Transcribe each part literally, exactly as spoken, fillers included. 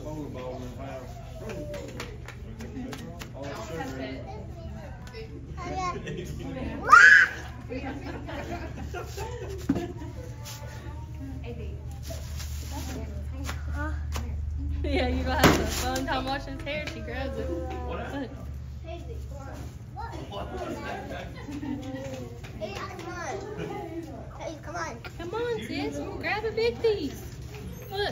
bowling ball in the house. All that sugar. Yeah, you're gonna have some fun time watching his hair. She grabs it. What? Look. Hey, come on. Hey, come on. Come on, sis. Grab a big piece. Look.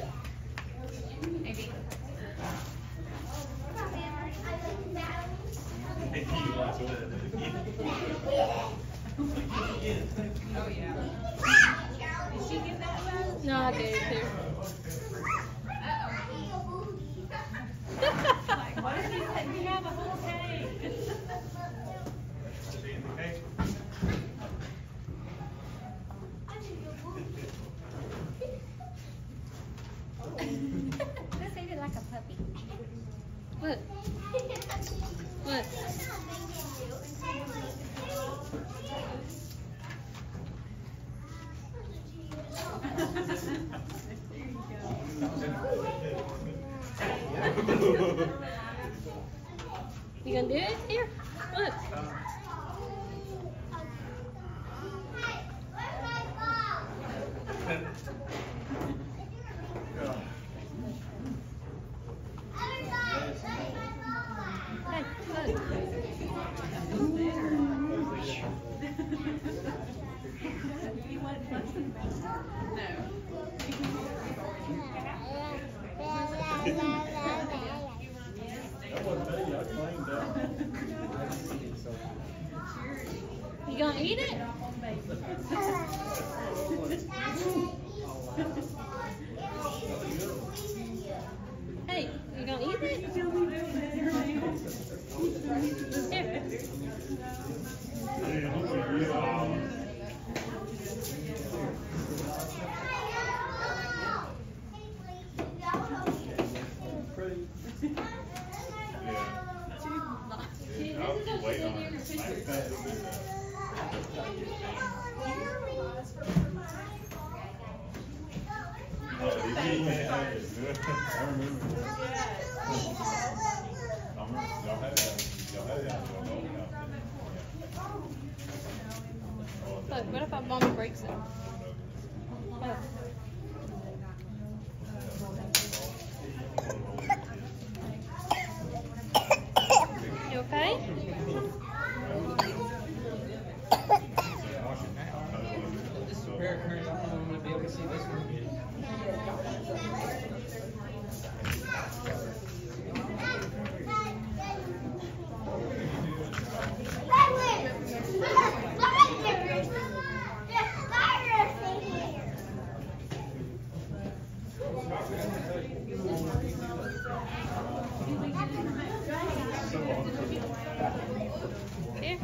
Oh yeah. Did she get that one? No, I gave it to her. Like, what if he said we have a whole cake? Let's eat it like a puppy. Look. Look. You gonna do it? Here. Look. Hey, look. You want fussing about that? That wasn't me, I claimed that. You gonna eat it? Hey, you gonna eat it? Here. I'll keep waiting on it. Oh, did you? I remember. I remember. Y'all had that. Y'all had that. Look, what if our mama breaks it? Look. You okay? I'm gonna be able to see this one. Here.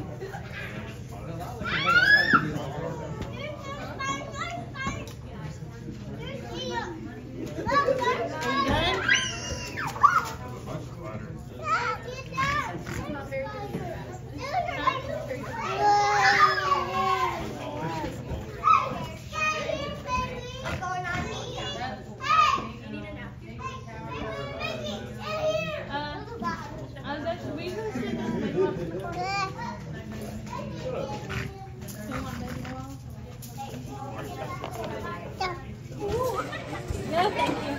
No, thank you.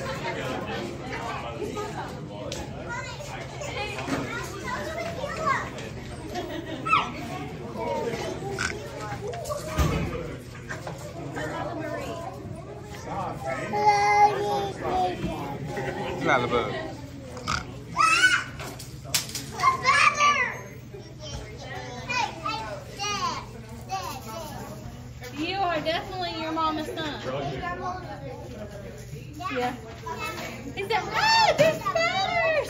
Lalabug. You are definitely your mama's son. Yeah. Is that? Oh, there's feathers.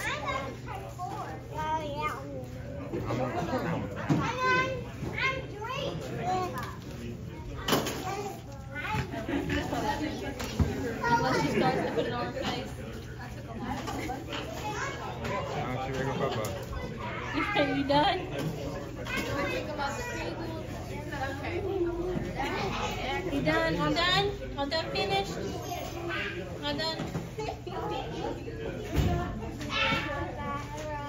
Unless she starts to put it on her face. You done? You done? I'm done? I'm done finished? Not done. Yeah.